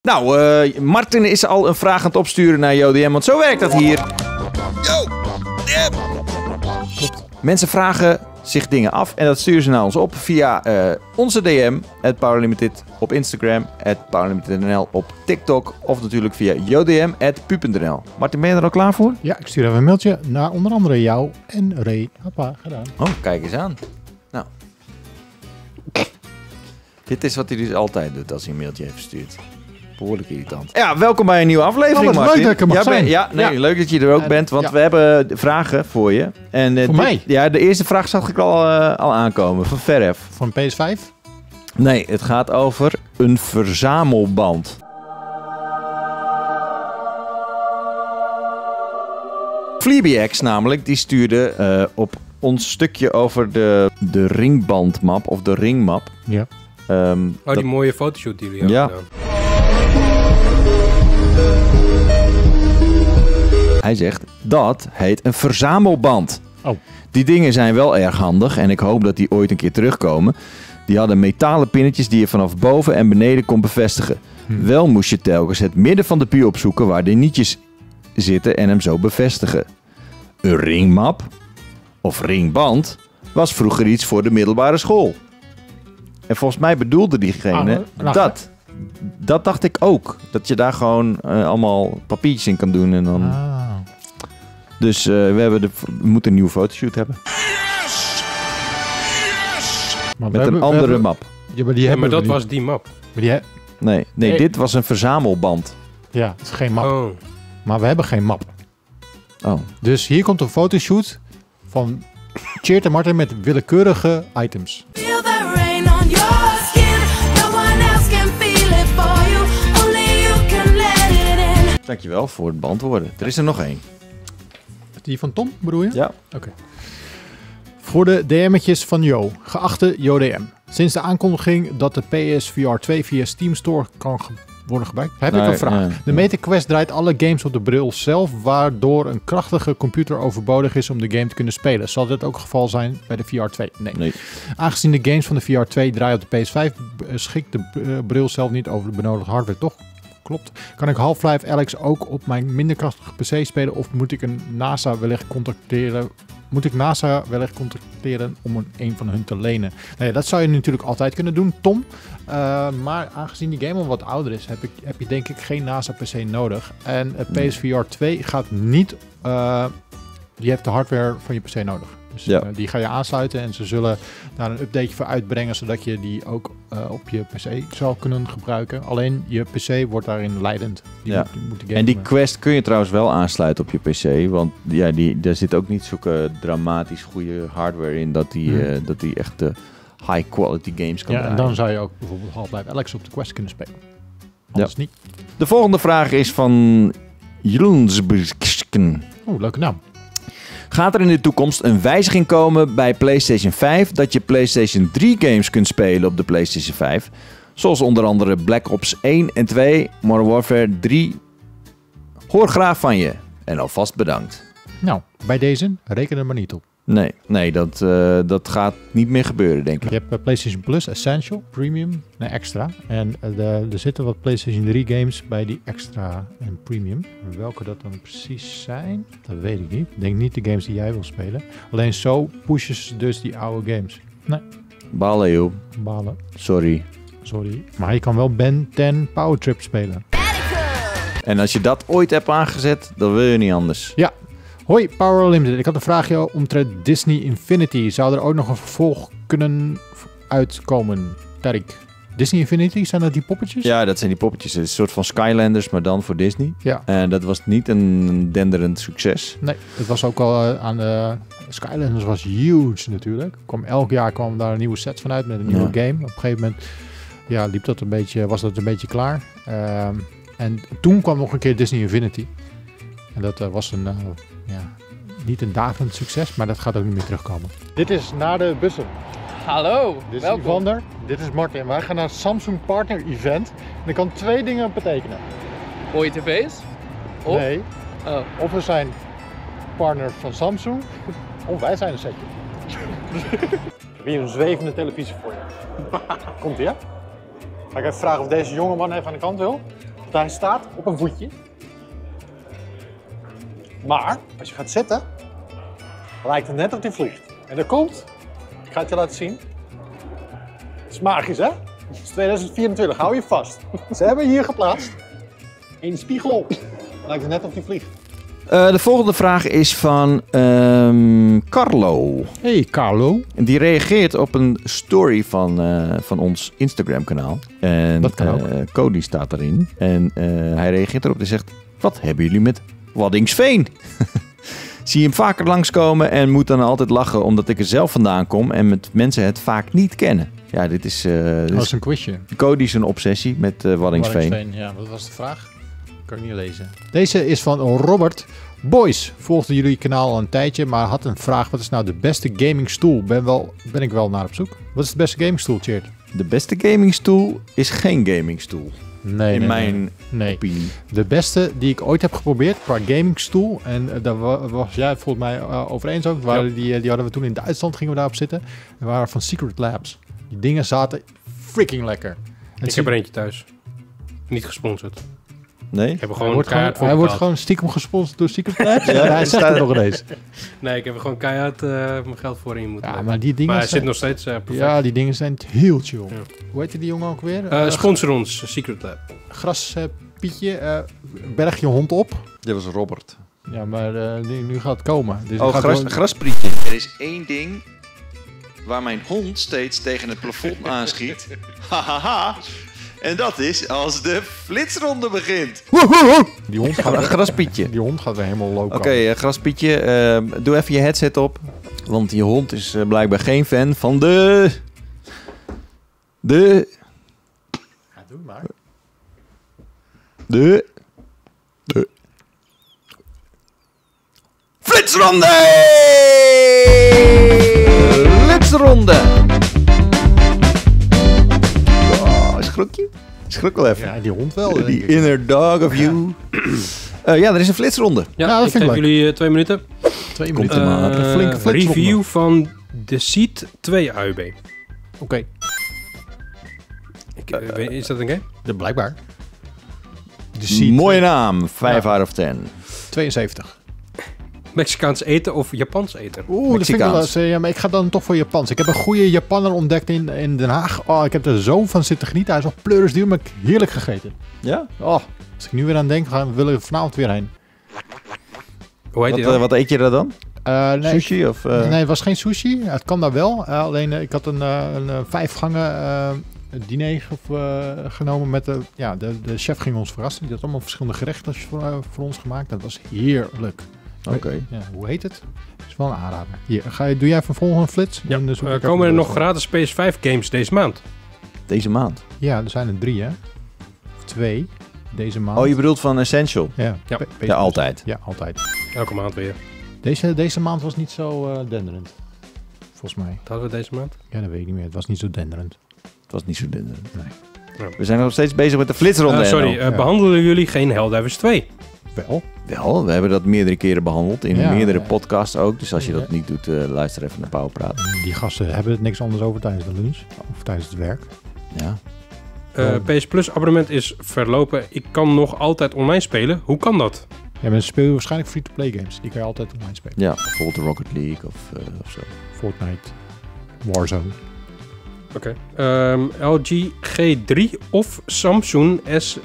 Nou, Martin is al een vraag aan het opsturen naar JoDM, want zo werkt dat hier. Mensen vragen zich dingen af en dat sturen ze naar ons op via onze DM, @PowerLimited op Instagram, @PowerLimitedNL op TikTok of natuurlijk via jodm@pu.nl. Martin, ben je er al klaar voor? Ja, ik stuur even een mailtje naar onder andere jou en Ray. Hoppa, gedaan. Oh, kijk eens aan. Nou. Dit is wat hij dus altijd doet als hij een mailtje heeft gestuurd. Behoorlijk irritant. Ja, welkom bij een nieuwe aflevering, Martin. Leuk dat ik er mag zijn. Leuk dat je er ook bent, want we hebben vragen voor je. En, voor mij? Ja, de eerste vraag zag ik al aankomen, van verf. Van PS5? Nee, het gaat over een verzamelband. FleabyX namelijk, die stuurde op ons stukje over de ringbandmap of de ringmap. Ja. Die mooie fotoshoot die jullie hebben gedaan. Hij zegt, dat heet een verzamelband. Oh. Die dingen zijn wel erg handig en ik hoop dat die ooit een keer terugkomen. Die hadden metalen pinnetjes die je vanaf boven en beneden kon bevestigen. Wel moest je telkens het midden van de pu opzoeken waar de nietjes zitten en hem zo bevestigen. Een ringmap of ringband was vroeger iets voor de middelbare school. En volgens mij bedoelde diegene dat dacht ik ook. Dat je daar gewoon allemaal papiertjes in kan doen en dan... Dus we moeten een nieuwe fotoshoot hebben. Yes! Yes! Met een andere map. Ja, maar dat was die map. Nee, dit was een verzamelband. Ja, het is geen map. Oh. Maar we hebben geen map. Oh. Dus hier komt een fotoshoot van Tjeerd en Martin met willekeurige items. Dankjewel voor het beantwoorden. Er is er nog één. Die van Tom, bedoel je? Ja. Oké. Voor de DM'tjes van Jo. Geachte JoDM. Sinds de aankondiging dat de PSVR 2 via Steam Store kan worden gebruikt, heb ik een vraag. De MetaQuest draait alle games op de bril zelf, waardoor een krachtige computer overbodig is om de game te kunnen spelen. Zal dit ook het geval zijn bij de VR 2? Nee. Aangezien de games van de VR 2 draaien op de PS5, schikt de bril zelf niet over de benodigde hardware, toch? Klopt. Kan ik Half-Life Alyx ook op mijn minder krachtige PC spelen of moet ik NASA wellicht contacteren om een van hun te lenen? Nou ja, dat zou je natuurlijk altijd kunnen doen, Tom. Maar aangezien die game al wat ouder is, heb je denk ik geen NASA PC nodig. En het PSVR 2 gaat niet... die heeft de hardware van je PC nodig. Dus die ga je aansluiten en ze zullen daar een updateje voor uitbrengen, zodat je die ook op je PC zou kunnen gebruiken. Alleen je PC wordt daarin leidend. En die Quest kun je trouwens wel aansluiten op je PC, want daar zit ook niet zulke dramatisch goede hardware in dat die echt de high quality games kan draaien. En dan zou je ook bijvoorbeeld Half-Life Alyx op de Quest kunnen spelen. Anders niet. De volgende vraag is van Julunsbusken. Leuke naam. Gaat er in de toekomst een wijziging komen bij PlayStation 5 dat je PlayStation 3 games kunt spelen op de PlayStation 5? Zoals onder andere Black Ops 1 en 2, Modern Warfare 3. Hoor graag van je en alvast bedankt. Nou, bij deze reken er maar niet op. Nee, dat gaat niet meer gebeuren, denk ik. Je hebt PlayStation Plus, Essential, Premium, Extra. En er zitten wat PlayStation 3 games bij die Extra en Premium. Welke dat dan precies zijn, dat weet ik niet. Ik denk niet de games die jij wil spelen. Alleen zo pushen ze dus die oude games. Nee. Balen, joh. Balen. Sorry. Maar je kan wel Ben 10 Power Trip spelen. En als je dat ooit hebt aangezet, dan wil je niet anders. Ja. Hoi, Power Limited. Ik had een vraagje omtrent Disney Infinity. Zou er ook nog een vervolg kunnen uitkomen? Tarik. Disney Infinity, zijn dat die poppetjes? Ja, dat zijn die poppetjes. Het is een soort van Skylanders, maar dan voor Disney. Ja. En dat was niet een denderend succes. Nee, het was ook al aan de... Skylanders was huge natuurlijk. Elk jaar kwam daar een nieuwe set van uit met een nieuwe game. Op een gegeven moment was dat een beetje klaar. En toen kwam nog een keer Disney Infinity. En dat was niet een daverend succes, maar dat gaat ook niet meer terugkomen. Dit is naar de bussen. Hallo, Dit is welkom. Evander, dit is Martin. Wij gaan naar het Samsung Partner Event. En dat kan 2 dingen betekenen. Mooie tv's? Of? Nee, of we zijn partner van Samsung, of wij zijn een setje. Ik heb hier een zwevende televisie voor je. Komt ie, hè? Ga ik even vragen of deze jongeman even aan de kant wil. hij staat op een voetje. Maar als je gaat zitten, lijkt het net of hij vliegt. En er komt, ik ga het je laten zien. Het is magisch, hè? Het is 2024, hou je vast. Ze hebben hier geplaatst. In de spiegel op. Lijkt het net of hij vliegt. De volgende vraag is van Carlo. Hey Carlo. En die reageert op een story van ons Instagram kanaal. En Dat kan ook. Cody staat erin. En hij reageert erop en zegt: wat hebben jullie met Waddinxveen? Zie je hem vaker langskomen en moet dan altijd lachen omdat ik er zelf vandaan kom en met mensen het vaak niet kennen. Ja, dit is Dat is een quizje. Cody zijn obsessie met Waddinxveen. Ja, wat was de vraag? Kan ik niet lezen. Deze is van Robert. Boys, volgde jullie kanaal al een tijdje, maar had een vraag. Wat is nou de beste gamingstoel? Ben ik wel naar op zoek. Wat is de beste gamingstoel, Tjeerd? De beste gamingstoel is geen gamingstoel. Nee, in mijn nee. opinie. De beste die ik ooit heb geprobeerd qua gamingstoel, en daar was jij volgens mij over eens ook, die hadden we toen in Duitsland, gingen we daarop zitten. Die waren van Secret Labs. Die dingen zaten freaking lekker. Ik heb er eentje thuis. Niet gesponsord. Nee? Ik heb er gewoon hij wordt gewoon stiekem gesponsord door Secret Labs. Ja, hij zegt het nog eens. Nee, ik heb er gewoon keihard mijn geld voor in moeten leggen. Maar die dingen hij zit nog steeds perfect. Ja, die dingen zijn heel chill. Ja. Hoe heet die jongen ook weer? Sponsor ons, Secret Lab. Graspietje, berg je hond op. Dit was Robert. Ja, maar nu gaat het komen. Dus grasprietje. Er is één ding waar mijn hond steeds tegen het plafond aanschiet. Hahaha. En dat is als de flitsronde begint. Die hond gaat Graspietje. Die hond gaat weer helemaal lopen. Oké, Graspietje, doe even je headset op. Want je hond is blijkbaar geen fan van de... Ja, doe maar. De flitsronde! Flitsronde! Oh, schrok je? Schrok wel even. Ja, die hond wel. The inner dog of you. Ja, er is een flitsronde. Ja, dat ik vind ik geef leuk. jullie 2 minuten. 2 Komt minuten. er maar. Een flinke flitsronde. Review van de Seed 2 AUB. Oké, Is dat een game? blijkbaar. Mooie naam. 5 out of 10. 72. Mexicaans eten of Japans eten? Oeh, dat vind ik wel eens, ja, maar ik ga dan toch voor Japans. Ik heb een goede Japanner ontdekt in Den Haag. Oh, ik heb er zo van zitten genieten. Hij is nog pleurisduur, maar heerlijk gegeten. Ja? Oh, als ik nu weer aan denk, willen we vanavond weer heen. Hoe heet die dan? Wat eet je daar dan? Nee, Sushi? Of, nee, het was geen sushi. Het kan daar wel. Alleen ik had een 5 gangen diner genomen met de chef ging ons verrassen. Die had allemaal verschillende gerechten voor ons gemaakt. Dat was heerlijk. Oké. Ja, hoe heet het? Is wel een aanrader. Hier, doe jij vervolgens een flits? Ja, Dan zoek ik komen er even nog gratis PS5 games deze maand? Deze maand. Ja, er zijn er 3, hè? Of 2 deze maand. Oh, je bedoelt van Essential? Ja, Ja. Ja, altijd. Ja, altijd. Elke maand weer. Deze maand was niet zo denderend. Volgens mij. Wat hadden we deze maand? Ja, dat weet ik niet meer. Het was niet zo denderend. Het was niet zo denderend. Nee. Ja. We zijn nog steeds bezig met de flitsronde. Sorry, NL. behandelen jullie geen Helldivers 2? Wel. Wel, we hebben dat meerdere keren behandeld. In Ja, meerdere ja. podcasts ook. Dus als je Ja. dat niet doet, luister even naar Powerpraat. Die gasten hebben het niks anders over tijdens de lunch. Of tijdens het werk. Ja. PS Plus abonnement is verlopen. Ik kan nog altijd online spelen. Hoe kan dat? Ja, maar ze spelen waarschijnlijk free-to-play games. Die kan je altijd online spelen. Ja, bijvoorbeeld Rocket League of zo. Fortnite. Warzone. Oké. LG G3 of Samsung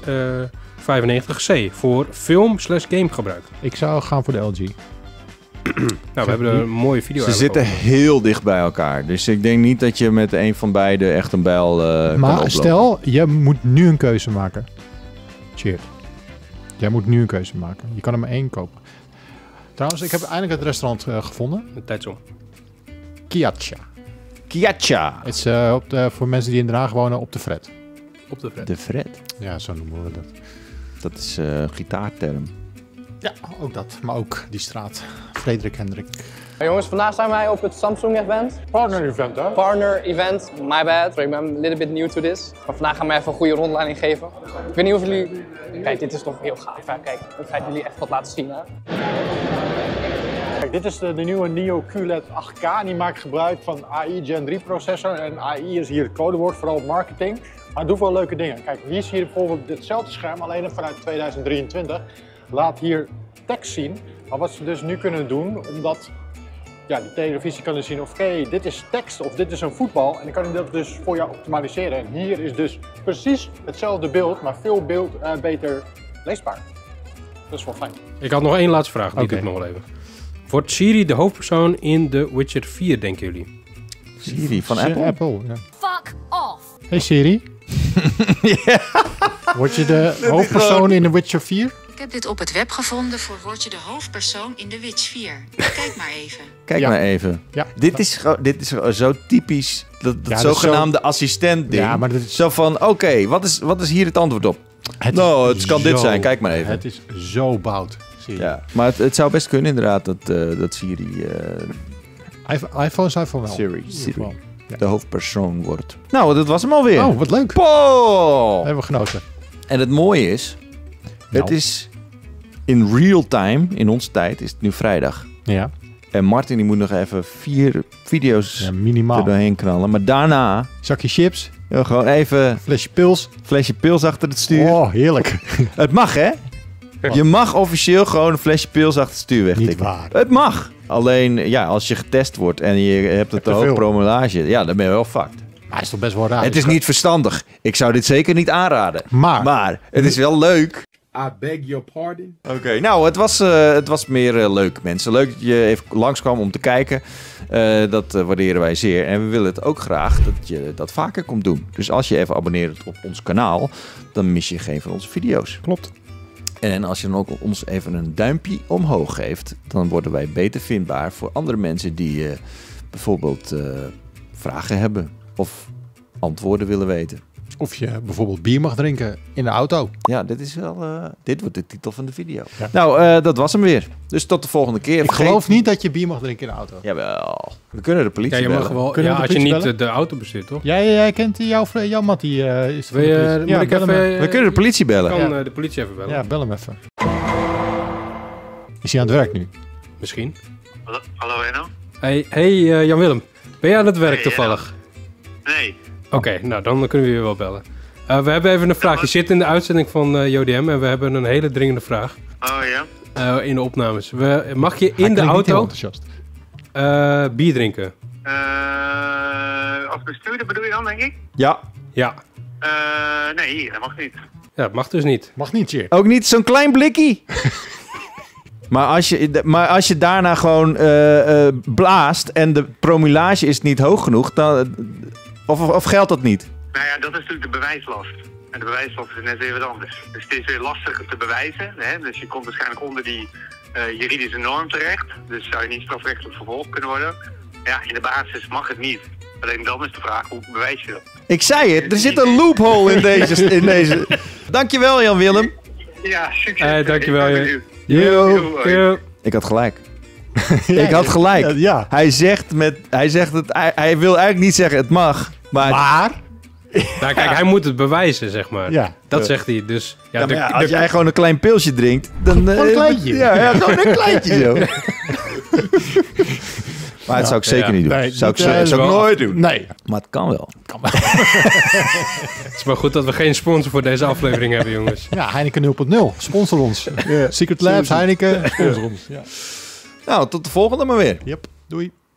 S95C voor film/game gebruik. Ik zou gaan voor de LG. Nou, we hebben er een mooie video Ze over. zitten heel dicht bij elkaar. Dus ik denk niet dat je met een van beide echt een bijl kan Maar oplopen. stel, je moet nu een keuze maken. Cheers. Jij moet nu een keuze maken. Je kan er maar 1 kopen. Trouwens, ik heb eindelijk het restaurant gevonden. Een tijdsom. Kiatcha. Kiatcha. Het is voor mensen die in Den Haag wonen op de Fred. Op de vet. De Fred. Ja, zo noemen we dat. Dat is gitaarterm. Ja, ook dat. Maar ook die straat. Frederik Hendrik. Hey jongens, vandaag zijn wij op het Samsung event. Partner event, hè? Partner event, my bad. Sorry, ik ben a little bit new to this. Maar vandaag gaan we even een goede rondleiding geven. Ik weet niet of jullie... Kijk, dit is toch heel gaaf, hè? Kijk, ik ga jullie echt wat laten zien, hè? Kijk, dit is de nieuwe Neo QLED 8K. Die maakt gebruik van AI Gen 3 processor. En AI is hier het codewoord, vooral op marketing. Maar het doet wel leuke dingen. Kijk, hier zie je bijvoorbeeld ditzelfde scherm, alleen vanuit 2023. Laat hier tekst zien. Maar wat ze dus nu kunnen doen, omdat ja, die televisie kan dus zien of oké, dit is tekst of dit is een voetbal. En dan kan hij dat dus voor jou optimaliseren. En hier is dus precies hetzelfde beeld, maar veel beter leesbaar. Dat is wel fijn. Ik had nog één laatste vraag, die doe ik nog wel even. Wordt Siri de hoofdpersoon in The Witcher 4, denken jullie? Siri van Apple? Ja. Fuck off. Hey Siri. Ja. Word je de hoofdpersoon in The Witcher 4? Ik heb dit op het web gevonden voor word je de hoofdpersoon in The Witch 4. Kijk maar even. Kijk Ja. maar even. Ja. Dit is zo typisch, dat Ja, dat zogenaamde assistent ding. Ja, maar dat is- Zo van, oké, wat is hier het antwoord op? Het kan dit zijn, kijk maar even. Het is zo bout, Siri. Ja, maar het zou best kunnen inderdaad dat Siri iPhone zijn van wel. Siri Ja. de hoofdpersoon wordt. Nou, dat was hem alweer. Oh, wat leuk. Poh! Hebben we genoten. En het mooie is, het Nou. is in real time, in onze tijd, is het nu vrijdag. Ja, En Martin die moet nog even 4 video's ja minimaal. er doorheen knallen. Maar daarna Zakje chips, gewoon even flesje pils. flesje pils achter het stuur. Oh, heerlijk. Het mag, hè? Je mag officieel gewoon een flesje pils achter het stuur wegtikken. Niet waar. Het mag. Alleen, ja, als je getest wordt en je hebt het te te hoog veel. promillage, ja, dan ben je wel fucked. Maar het is toch best wel raar. Het is niet verstandig. Ik zou dit zeker niet aanraden. Maar het is wel leuk. I beg your pardon? Oké, nou, het was meer leuk, mensen. Leuk dat je even langskwam om te kijken. Dat waarderen wij zeer. En we willen het ook graag dat je dat vaker komt doen. Dus als je even abonneert op ons kanaal, dan mis je geen van onze video's. Klopt. En als je dan ook ons even een duimpje omhoog geeft, dan worden wij beter vindbaar voor andere mensen die bijvoorbeeld vragen hebben of antwoorden willen weten. Of je bijvoorbeeld bier mag drinken in de auto. Ja, dit wordt de titel van de video. Ja. Nou, dat was hem weer. Dus tot de volgende keer. Ik geloof niet dat je bier mag drinken in de auto. Jawel. We kunnen de politie Ja, je mag bellen. wel. Kunnen we Ja, de als je politie niet de auto bestuurt, toch? Jij kent jouw Matt, die is Wil je, moet ik bel hem even, We kunnen de politie bellen. kan de politie even bellen. Ja, bel hem even. Is hij aan het werk nu? Misschien. Hallo Enno? Hey Jan-Willem. Ben jij aan het werk Hey, toevallig? Nee. Oké, nou dan kunnen we je wel bellen. We hebben even een vraag. Je zit in de uitzending van JODM en we hebben een hele dringende vraag Oh ja? in de opnames. Mag je Hij in de klinkt niet heel auto enthousiast. bier drinken? Als bestuurder bedoel je dan, denk ik? Ja. Ja. Nee, dat mag niet. Ja, dat mag dus niet. Mag niet, Cheer. Ook niet zo'n klein blikkie. Maar als je daarna gewoon blaast en de promillage is niet hoog genoeg, dan, of geldt dat niet? Nou ja, dat is natuurlijk de bewijslast. En de bewijslast is net even wat anders. Dus het is weer lastiger te bewijzen. Hè? Dus je komt waarschijnlijk onder die juridische norm terecht. Dus zou je niet strafrechtelijk vervolgd kunnen worden. Ja, in de basis mag het niet. Alleen dan is de vraag, hoe bewijs je dat? Ik zei het, er zit een loophole in deze. Dankjewel, Jan-Willem. Ja, succes. Dankjewel, Ik ben je. benieuwd. Yo. Ik had gelijk. Ik had gelijk. Ja. Hij zegt hij wil eigenlijk niet zeggen het mag, maar Nou, kijk, hij moet het bewijzen, zeg maar. Ja. Dat zegt hij. Dus ja, ja, maar ja, als jij gewoon een klein pilsje drinkt, dan... Gewoon een kleintje. Ja, gewoon een kleintje zo. Maar dat zou ik zeker niet doen. Nee, zou ik, niet, zou ik wel- nooit doen. Nee. Maar het kan wel. Het is maar goed dat we geen sponsor voor deze aflevering hebben, jongens. Ja, Heineken 0.0. Sponsor ons. Secret Labs, Heineken. Sponsor ons. Ja. Nou, tot de volgende maar weer. Yep. Doei.